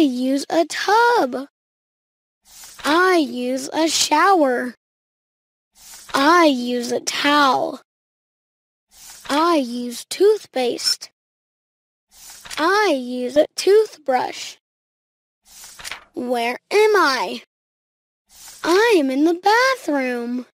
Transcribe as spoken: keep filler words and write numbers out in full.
use a tub. I use a shower. I use a towel. I use toothpaste. I use a toothbrush. Where am I? I am in the bathroom.